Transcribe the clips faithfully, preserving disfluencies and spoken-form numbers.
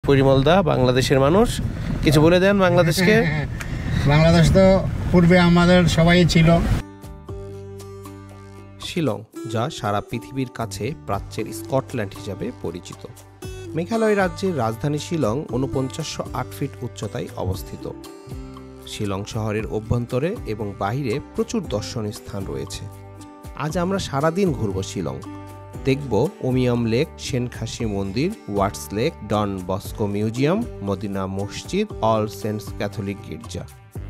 পরিমলদা, বাংলাদেশের মানুষ। কিছু বলে দেন বাংলাদেশকে। বাংলাদেশ তো পূর্বে আমাদের সবাই ছিল। শিলং, যা সারা পৃথিবীর কাছে প্রাচ্যের স্কটল্যান্ড হিসাবে পরিচিত। মেঘালয় রাজ্যের রাজধানী শিলং ঊনপঞ্চাশশো আট ফিট উচ্চতায় অবস্থিত। শিলং শহরের অভ্যন্তরে এবং বাহিরে প্রচুর দর্শনীয় স্থান রয়েছে। আজ আমরা সারাদিন ঘুরব শিলং। দেখব উমিয়াম লেক, সেনখাসি মন্দির, Ward's lake, Don Bosco museum, Madina মসজিদ, অল সেন্টস ক্যাথলিক গির্জা।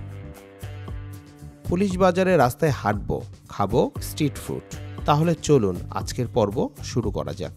পুলিশ বাজারে রাস্তায় হাঁটবো, খাবো স্ট্রিট ফুড। তাহলে চলুন আজকের পর্ব শুরু করা যাক।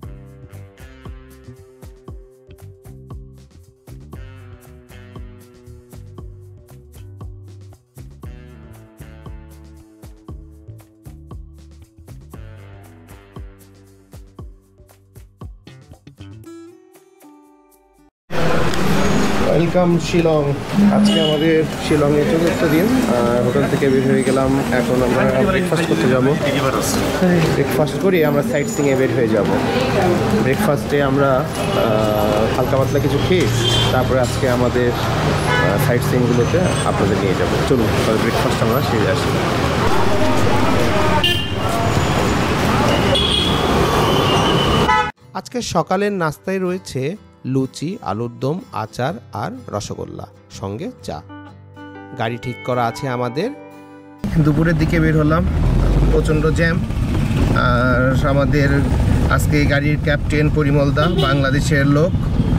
ওয়েলকাম শিলং। আজকে আমাদের শিলংয়ে চতুর্থ দিন। হোটেল থেকে বের হয়ে গেলাম। এখন আমরা ব্রেকফাস্ট করতে যাবো। ব্রেকফাস্ট করি আমরা সাইট সিংয়ে বের হয়ে যাব। ব্রেকফাস্টে আমরা হালকা পাতলা কিছু খেয়ে তারপরে আজকে আমাদের সাইট সিংগুলোতে আপনাদের নিয়ে যাবো। চলুন তবে ব্রেকফাস্ট আমরা সেরে আসি। আজকে সকালের নাস্তায় রয়েছে লুচি, আলুর দম, আচার আর রসগোল্লা, সঙ্গে চা। গাড়ি ঠিক করা আছে আমাদের। দুপুরের দিকে বের হলাম, প্রচণ্ড জ্যাম। আর আমাদের আজকে গাড়ির ক্যাপ্টেন পরিমলদা, বাংলাদেশের লোক।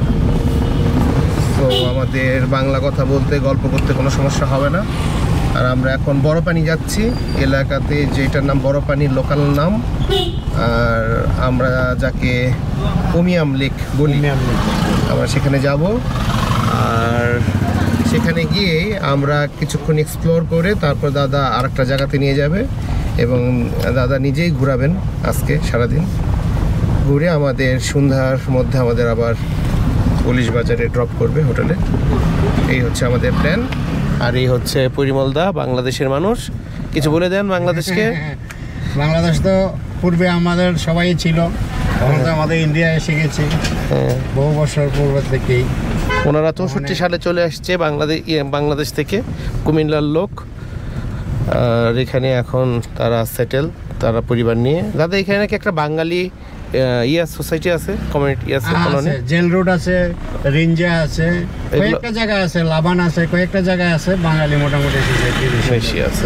তো আমাদের বাংলা কথা বলতে, গল্প করতে কোনো সমস্যা হবে না। আর আমরা এখন বড়পানি যাচ্ছি, এলাকাতে যেটার নাম বড়পানির লোকাল নাম। আর আমরা যাকে উমিয়াম লেক বলি, আমরা সেখানে যাব। আর সেখানে গিয়ে আমরা কিছুক্ষণ এক্সপ্লোর করে তারপর দাদা আর একটা জায়গাতে নিয়ে যাবে এবং দাদা নিজেই ঘোরাবেন আজকে সারাদিন। ঘুরে আমাদের সন্ধ্যার মধ্যে আমাদের আবার পুলিশ বাজারে ড্রপ করবে হোটেলে। এই হচ্ছে আমাদের প্ল্যান। আর এই হচ্ছে পরিমলদা, বাংলাদেশের মানুষ। কিছু বলে দেন বাংলাদেশকে। বাংলাদেশ তো পূর্বে আমাদের সবাই ছিল, এখন তো আমাদের ইন্ডিয়া এসে গেছে বহু বছর পূর্ব থেকেই। ওনারা চৌষট্টি সালে চলে আসছে বাংলাদেশ বাংলাদেশ থেকে, কুমিল্লার লোক। আর এখানে এখন তারা সেটেল, তারা পরিবার নিয়ে। দাদা এখানে নাকি একটা বাঙালি ইয়া সোসাইটি আছে, কমিউনিটি আছে, কলোনি, জেল রোড আছে, রিঞ্জা আছে, কয়েকটা জায়গা আছে, লাবান আছে, কয়েকটা জায়গায় আছে বাঙালি মোটামুটি বেশি আছে।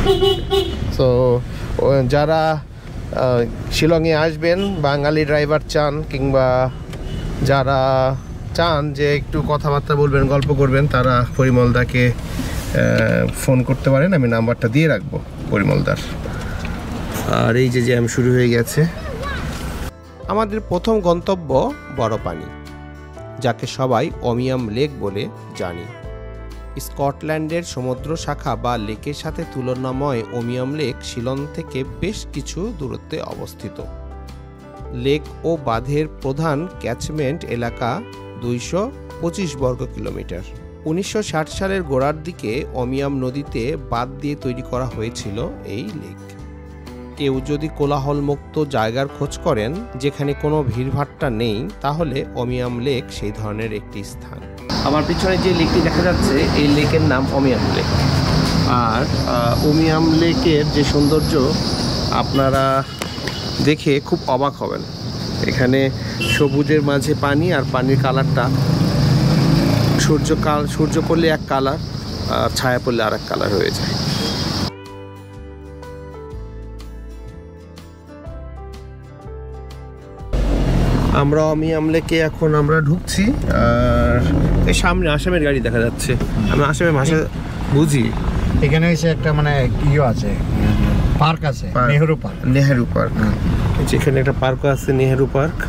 তো যারা শিলংয়ে আসবেন, বাঙালি ড্রাইভার চান কিংবা যারা চান যে একটু কথাবার্তা বলবেন, গল্প করবেন, তারা পরিমলদাকে ফোন করতে পারেন। আমি নাম্বারটা দিয়ে রাখবো পরিমলদার। আর এই যে জ্যাম শুরু হয়ে গেছে। আমাদের প্রথম গন্তব্য বড়পানি, যাকে সবাই উমিয়াম লেক বলে জানি। স্কটল্যান্ডের সমুদ্র শাখা বা লেকের সাথে তুলনাময় উমিয়াম লেক শিলং থেকে বেশ কিছু দূরত্বে অবস্থিত। লেক ও বাঁধের প্রধান ক্যাচমেন্ট এলাকা দুইশো পঁচিশ বর্গ কিলোমিটার। উনিশশো ষাট সালের গোড়ার দিকে উমিয়াম নদীতে বাঁধ দিয়ে তৈরি করা হয়েছিল এই লেক। কেউ যদি কোলাহলমুক্ত জায়গার খোঁজ করেন যেখানে কোনো ভিড়ভাট্টা নেই, তাহলে উমিয়াম লেক সেই ধরনের একটি স্থান। আমার পিছনে যে লেকটি দেখা যাচ্ছে, এই লেকের নাম উমিয়াম লেক। আর উমিয়াম লেকের যে সৌন্দর্য আপনারা দেখে খুব অবাক হবেন। এখানে সবুজের মাঝে পানি, আর পানির কালারটা সূর্য কাল সূর্য পড়লে এক কালার, আর ছায়া পড়লে আর এক কালার হয়ে যায়। আমরা উমিয়াম লেকে এখন আমরা ঢুকছি। আর এই সামনে আসামের গাড়ি দেখা যাচ্ছে। আমি আসামের ভাষা বুঝি। এখানে এসে একটা মানে ইয়ে আছে, পার্ক আছে, নেহেরু পার্ক। নেহেরু পার্ক, যেখানে একটা পার্কও আছে, নেহেরু পার্ক।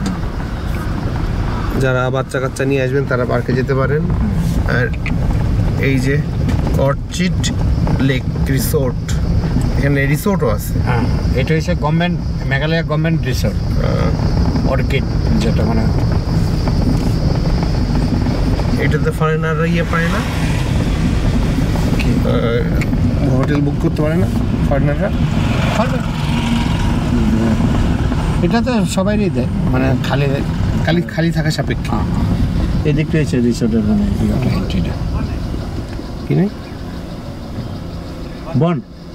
যারা বাচ্চা কাচ্চা নিয়ে আসবেন তারা পার্কে যেতে পারেন। আর এই যে অর্চিড লেক রিসোর্ট, এখানে রিসোর্টও আছে। হ্যাঁ, এটা হচ্ছে government, Meghalaya government resort. Orchid যেটা মানে এটাতে ফরেনাররা ইয়ে পায় না, হোটেল বুক করতে পারে না ফরেনাররা। এটা তো সবাইই দেয়, মানে খালি খালি খালি থাকা সাপেক্ষে। এদিক রয়েছে রিসোর্টের মানে এন্ট্রিটা কিনে বন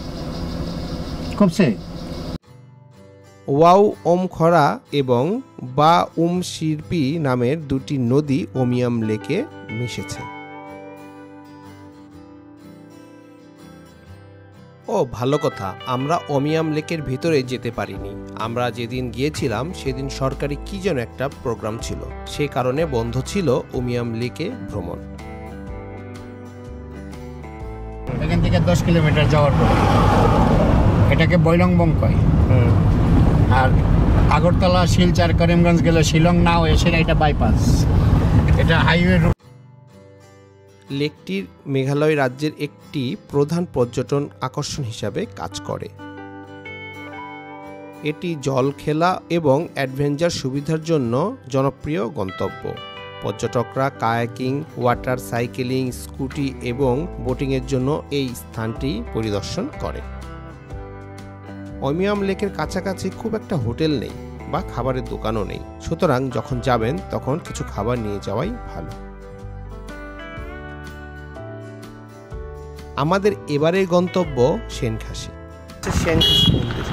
কমছে ওয়াও ওম খরা এবং বা উম শিরপি নামের দুটি নদী ওমিয়াম লেকে মিশেছে। ও ভালো কথা, আমরা ওমিয়াম লেকের ভিতরে যেতে পারিনি। আমরা যেদিন গিয়েছিলাম সেদিন সরকারি কি যেন একটা প্রোগ্রাম ছিল, সে কারণে বন্ধ ছিল ওমিয়াম লেকে ভ্রমণ। এখান থেকে দশ কিলোমিটার যাওয়ার পর এটাকে বৈলংবং কয়। আর আগরতলা শিলচর করিমগঞ্জ গেলে শিলং না হয়ে সেটা এটা বাইপাস, এটা হাইওয়ে রুট। লেকটির মেঘালয় রাজ্যের একটি প্রধান পর্যটন আকর্ষণ হিসাবে কাজ করে। এটি জলখেলা এবং অ্যাডভেঞ্চার সুবিধার জন্য জনপ্রিয় গন্তব্য। পর্যটকরা কায়াকিং, ওয়াটার সাইকেলিং, স্কুটি এবং বোটিংয়ের জন্য এই স্থানটি পরিদর্শন করে। ওমিয়াম লেকের কাছাকাছি খুব একটা হোটেল নেই বা খাবারের দোকানও নেই, সুতরাং যখন যাবেন তখন কিছু খাবার নিয়ে যাওয়াই ভালো। আমাদের এবারের গন্তব্য সেনখাসি। সেনখাসি মন্দির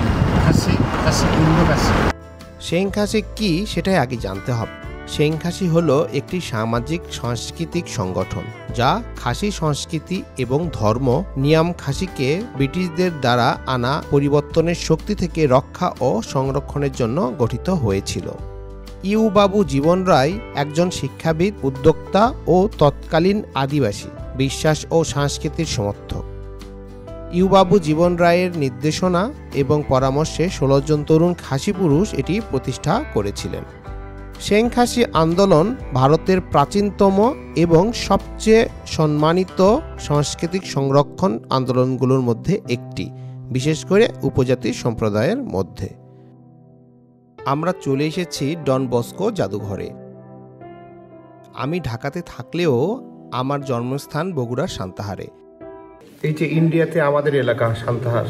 সেনখাসি কি সেটাই আগে জানতে হবে। সেনখাসি হলো একটি সামাজিক সাংস্কৃতিক সংগঠন যা খাসি সংস্কৃতি এবং ধর্ম নিয়াম খাসিকে ব্রিটিশদের দ্বারা আনা পরিবর্তনের শক্তি থেকে রক্ষা ও সংরক্ষণের জন্য গঠিত হয়েছিল। ইউ বাবু জীবন রায় একজন শিক্ষাবিদ, উদ্যোক্তা ও তৎকালীন আদিবাসী বিশ্বাস ও সংস্কৃতির সমর্থক। ইউবাবু জীবন রায়ের নির্দেশনা এবং পরামর্শে ষোলো জন তরুণ খাসি পুরুষ এটি প্রতিষ্ঠা করেছিলেন। সেনখাসি আন্দোলন ভারতের প্রাচীনতম এবং সবচেয়ে সম্মানিত সাংস্কৃতিক সংরক্ষণ আন্দোলনগুলোর মধ্যে একটি, বিশেষ করে উপজাতি সম্প্রদায়ের মধ্যে। আমরা চলে এসেছি ডন বস্কো জাদুঘরে। আমি ঢাকাতে থাকলেও আমার জন্মস্থান বগুড়ার সান্তাহারে। এই যে ইন্ডিয়াতে আমাদের এলাকা সান্তাহার।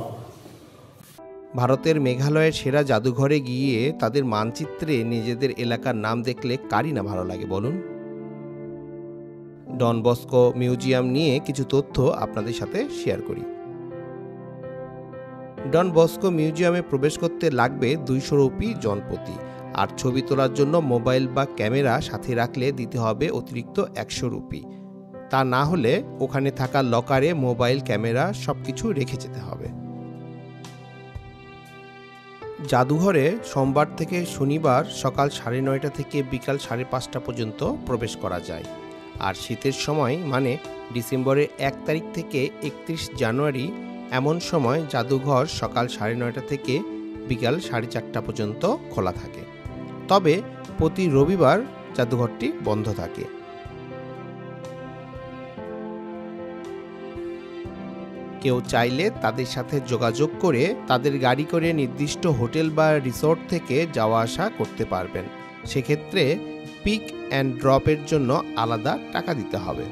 ভারতের মেঘালয়ের সেরা জাদুঘরে গিয়ে তাদের মানচিত্রে নিজেদের এলাকার নাম দেখলে কারই না ভালো লাগে বলুন। ডন বস্কো মিউজিয়াম নিয়ে কিছু তথ্য আপনাদের সাথে শেয়ার করি। ডন বস্কো মিউজিয়ামে প্রবেশ করতে লাগবে দুইশো রুপি জনপ্রতি, আর ছবি তোলার জন্য মোবাইল বা ক্যামেরা সাথে রাখলে দিতে হবে অতিরিক্ত একশো রুপি। তা না হলে ওখানে থাকা লকারে মোবাইল, ক্যামেরা সবকিছু রেখে যেতে হবে। জাদুঘরে সোমবার থেকে শনিবার সকাল সাড়ে নয়টা থেকে বিকাল সাড়ে পাঁচটা পর্যন্ত প্রবেশ করা যায়, আর শীতের সময় মানে ডিসেম্বরের এক তারিখ থেকে একত্রিশ জানুয়ারি এমন সময় জাদুঘর সকাল সাড়ে নয়টা থেকে বিকাল সাড়ে চারটা পর্যন্ত খোলা থাকে। তবে প্রতি রবিবার জাদুঘরটি বন্ধ থাকে। কেউ চাইলে তাদের সাথে যোগাযোগ করে তাদের গাড়ি করে নির্দিষ্ট হোটেল বা রিসোর্ট থেকে যাওয়া আসা করতে পারবেন। সেক্ষেত্রে পিক অ্যান্ড ড্রপের জন্য আলাদা টাকা দিতে হবে।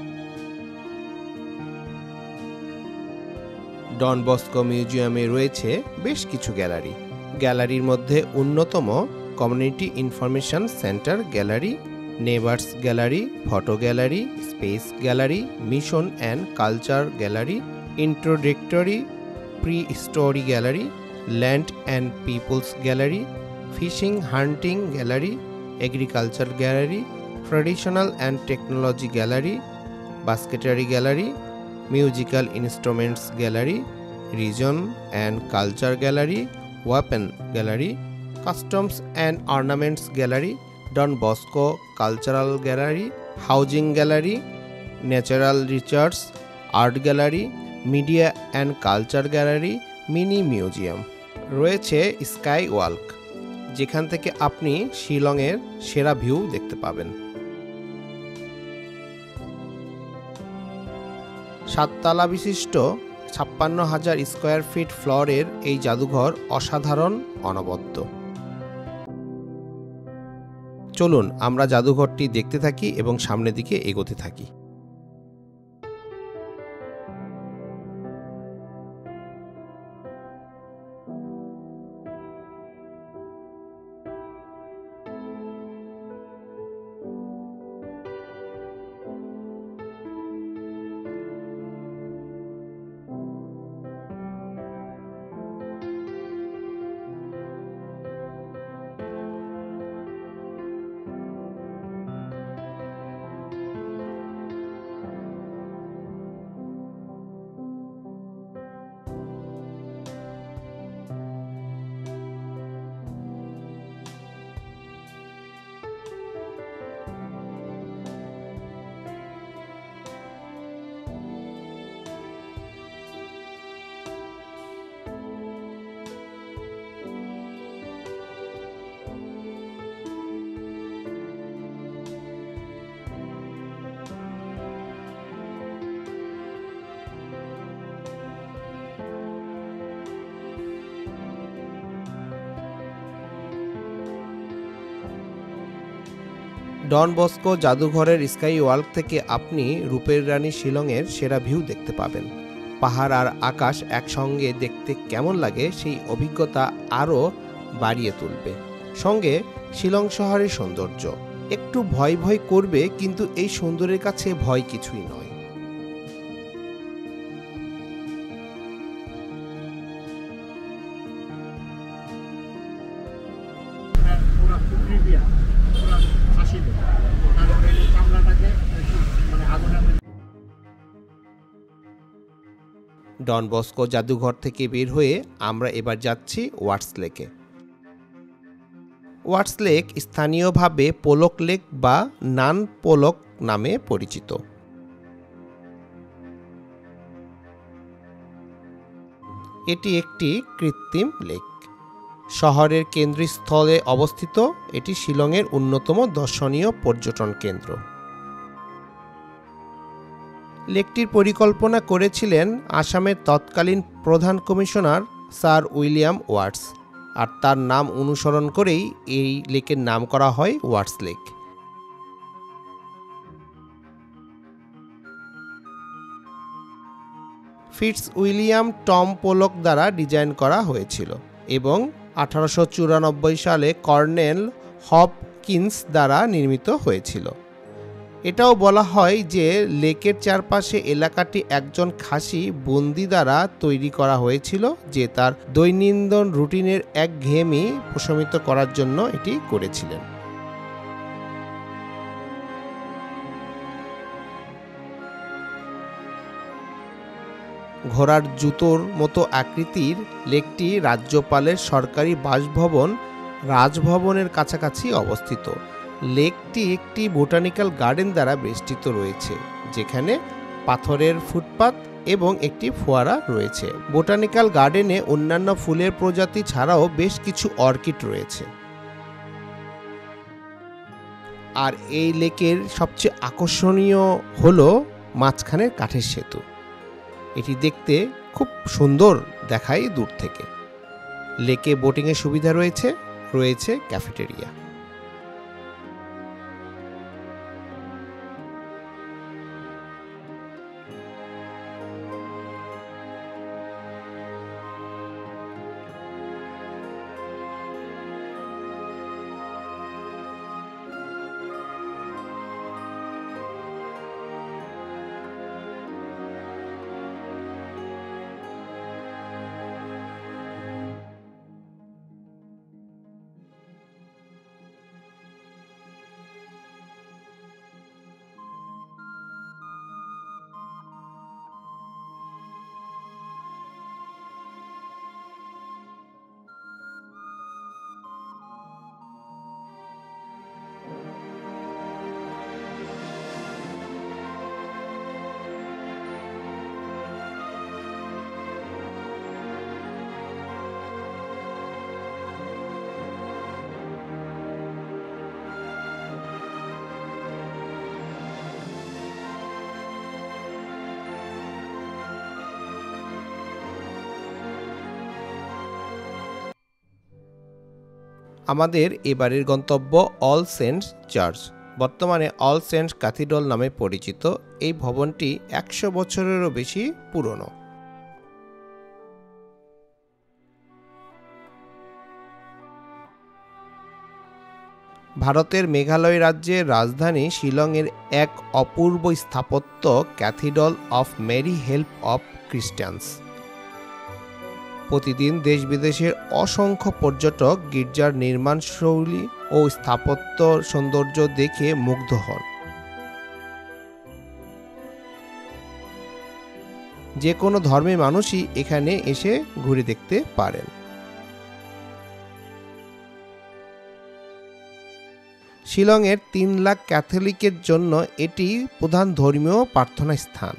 ডন বস্কো মিউজিয়ামে রয়েছে বেশ কিছু গ্যালারি। গ্যালারির মধ্যে অন্যতম community information centre gallery, neighbours gallery, photo gallery, space gallery, mission and culture gallery, introductory prehistory gallery, land and peoples gallery, fishing hunting gallery, agriculture gallery, traditional and technology gallery, basketry gallery, musical instruments gallery, reason and culture gallery, weapon gallery, customs and ornaments gallery, Don Bosco cultural gallery, housing gallery, natural research, art gallery, media and culture gallery, mini museum. রয়েছে sky walk, যেখান থেকে আপনি শিলংয়ের সেরা view দেখতে পাবেন। সাততলা বিশিষ্ট ছাপ্পান্ন হাজার স্কোয়ার ফিট ফ্লোরের এই জাদুঘর অসাধারণ, অনবদ্য। চলুন আমরা জাদুঘরটি দেখতে থাকি এবং সামনের দিকে এগোতে থাকি। ডন বস্কো জাদুঘরের স্কাই ওয়াক থেকে আপনি রূপের রানী শিলংয়ের সেরা ভিউ দেখতে পাবেন। পাহাড় আর আকাশ একসঙ্গে দেখতে কেমন লাগে সেই অভিজ্ঞতা আরও বাড়িয়ে তুলবে। সঙ্গে শিলং শহরের সৌন্দর্য একটু ভয় ভয় করবে, কিন্তু এই সৌন্দর্যের কাছে ভয় কিছুই নয়। ডন বস্কো জাদুঘর থেকে বের হয়ে আমরা এবার যাচ্ছি ওয়াটস লেকে। ওয়াটস লেক স্থানীয়ভাবে পোলক লেক বা নান পোলক নামে পরিচিত। এটি একটি কৃত্রিম লেক। শহরের কেন্দ্রস্থলে অবস্থিত, এটি শিলংয়ের অন্যতম দর্শনীয় পর্যটন কেন্দ্র। লেকটির পরিকল্পনা করেছিলেন আসামের তৎকালীন প্রধান কমিশনার স্যার উইলিয়াম ওয়াটস, আর তার নাম অনুসরণ করেই এই লেকের নাম করা হয় Ward's lake. Fitz William Tom Pollock দ্বারা ডিজাইন করা হয়েছিল এবং আঠারোশো চুরানব্বই সালে কর্নেল হপকিন্স দ্বারা নির্মিত হয়েছিল। এটাও বলা হয় যে লেকের চারপাশে এলাকাটি একজন খাসি বন্দি দ্বারা তৈরি করা হয়েছিল, যে তার দৈনন্দিন রুটিনের একঘেয়েমি প্রশমিত করার জন্য এটি করেছিলেন। ঘোড়ার জুতোর মতো আকৃতির লেকটি রাজ্যপালের সরকারি বাসভবন রাজভবনের কাছাকাছি অবস্থিত। লেকটি একটি বোটানিক্যাল গার্ডেন দ্বারা বেষ্টিত রয়েছে, যেখানে পাথরের ফুটপাত এবং একটি ফোয়ারা রয়েছে। বোটানিক্যাল গার্ডেনে অন্যান্য ফুলের প্রজাতি ছাড়াও বেশ কিছু অর্কিড রয়েছে। আর এই লেকের সবচেয়ে আকর্ষণীয় হলো মাঝখানের কাঠের সেতু। এটি দেখতে খুব সুন্দর দেখায় দূর থেকে। লেকে বোটিংয়ের সুবিধা রয়েছে, রয়েছে ক্যাফেটেরিয়া। আমাদের এবারের গন্তব্য অল সেন্টস চার্চ, বর্তমানে অল সেন্টস ক্যাথিড্রাল নামে পরিচিত। এই ভবনটি একশো বছরেরও বেশি পুরনো। ভারতের মেঘালয় রাজ্যের রাজধানী শিলংয়ের এক অপূর্ব স্থাপত্য cathedral of Mary help of Christians. প্রতিদিন দেশ বিদেশের অসংখ্য পর্যটক গির্জার নির্মাণ শৈলী ও স্থাপত্য সৌন্দর্য দেখে মুগ্ধ হন। যে কোনো ধর্মের মানুষই এখানে এসে ঘুরে দেখতে পারেন। শিলংয়ের তিন লাখ ক্যাথলিকের জন্য এটি প্রধান ধর্মীয় প্রার্থনা স্থান।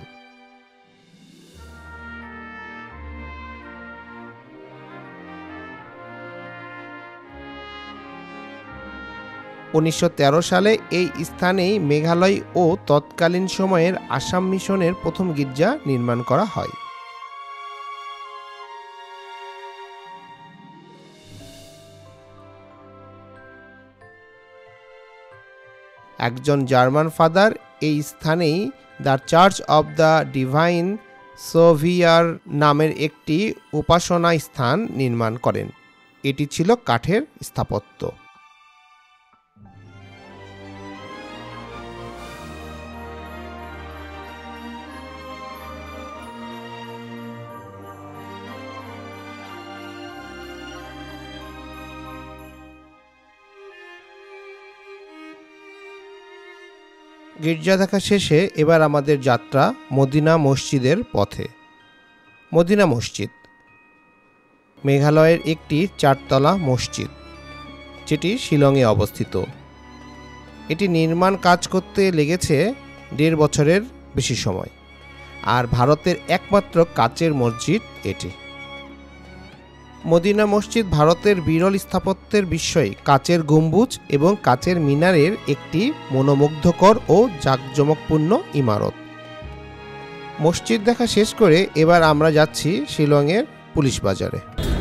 উনিশশো তেরো সালে এই স্থানেই মেঘালয় ও তৎকালীন সময়ের আসাম মিশনের প্রথম গির্জা নির্মাণ করা হয়। একজন জার্মান ফাদার এই স্থানেই the church of the divine saviour নামের একটি উপাসনা স্থান নির্মাণ করেন। এটি ছিল কাঠের স্থাপত্য। গির্জা দেখা শেষে এবার আমাদের যাত্রা মদিনা মসজিদের পথে। মদিনা মসজিদ মেঘালয়ের একটি চারতলা মসজিদ, যেটি শিলংয়ে অবস্থিত। এটি নির্মাণ কাজ করতে লেগেছে দেড় বছরের বেশি সময়, আর ভারতের একমাত্র কাচের মসজিদ এটি। মদিনা মসজিদ ভারতের বিরল স্থাপত্যের বিস্ময়, কাচের গম্বুজ এবং কাচের মিনারের একটি মনোমুগ্ধকর ও জাঁকজমকপূর্ণ ইমারত। মসজিদ দেখা শেষ করে এবার আমরা যাচ্ছি শিলংয়ের পুলিশ বাজারে।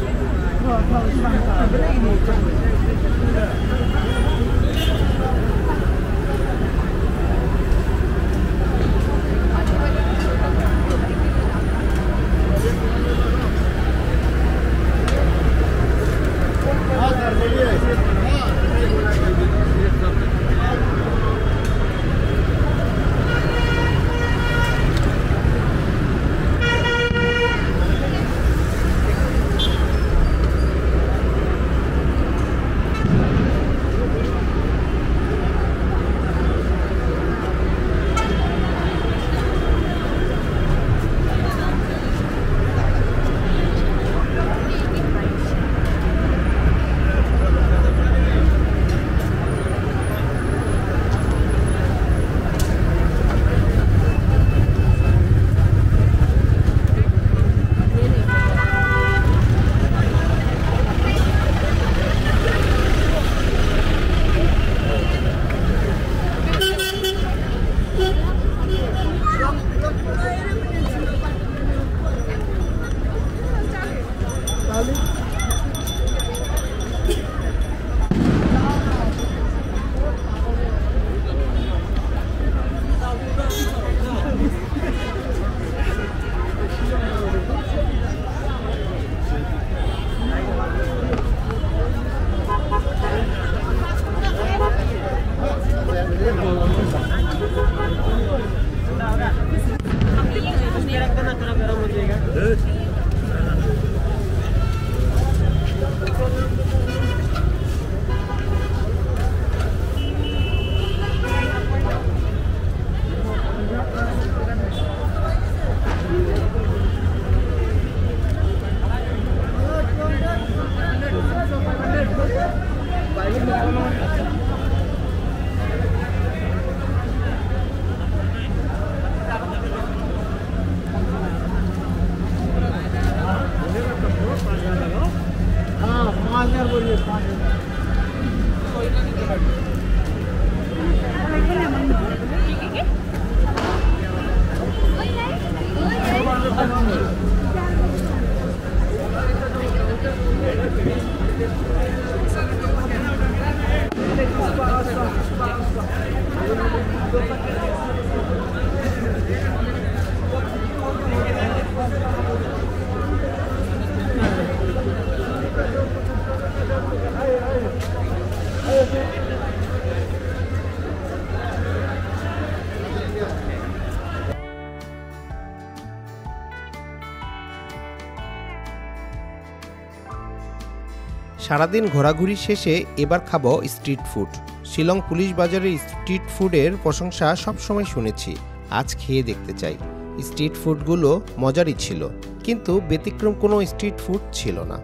সারাদিন ঘোরাঘুরি শেষে এবার খাবো স্ট্রিট ফুড। শিলং পুলিশ বাজারের স্ট্রিট ফুডের প্রশংসা সবসময় শুনেছি, আজ খেয়ে দেখতে চাই। স্ট্রিট ফুডগুলো মজারই ছিল, কিন্তু ব্যতিক্রম কোনো স্ট্রিট ফুড ছিল না।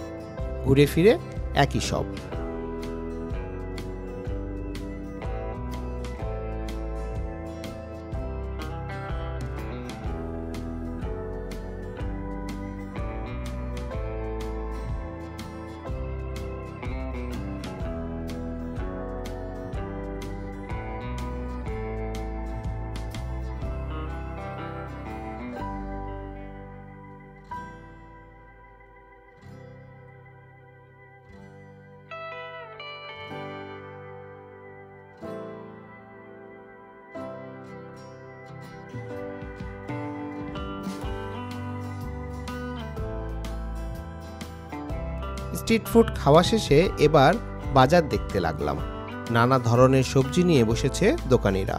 ঘুরে ফিরে একই সব। স্ট্রিট ফুড খাওয়া শেষে এবার বাজার দেখতে লাগলাম। নানা ধরনের সবজি নিয়ে বসেছে দোকানিরা।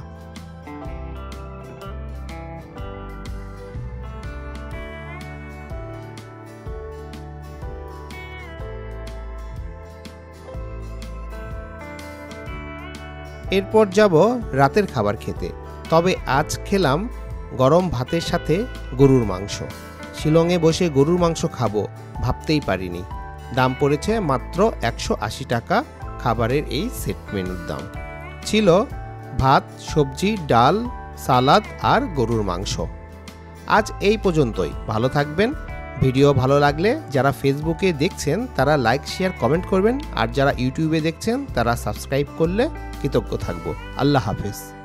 এরপর যাব রাতের খাবার খেতে। তবে আজ খেলাম গরম ভাতের সাথে গরুর মাংস। শিলংয়ে বসে গরুর মাংস খাবো ভাবতেই পারিনি। দাম পড়েছে মাত্র একশো আশি টাকা। খাবারের এই সেট মেনুর দাম ছিল ভাত, সবজি, ডাল, সালাদ আর গরুর মাংস। আজ এই পর্যন্তই। ভালো থাকবেন। ভিডিও ভালো লাগলে যারা ফেসবুকে দেখছেন তারা লাইক, শেয়ার, কমেন্ট করবেন। আর যারা ইউটিউবে দেখছেন তারা সাবস্ক্রাইব করলে কৃতজ্ঞ থাকব। আল্লাহ হাফেজ।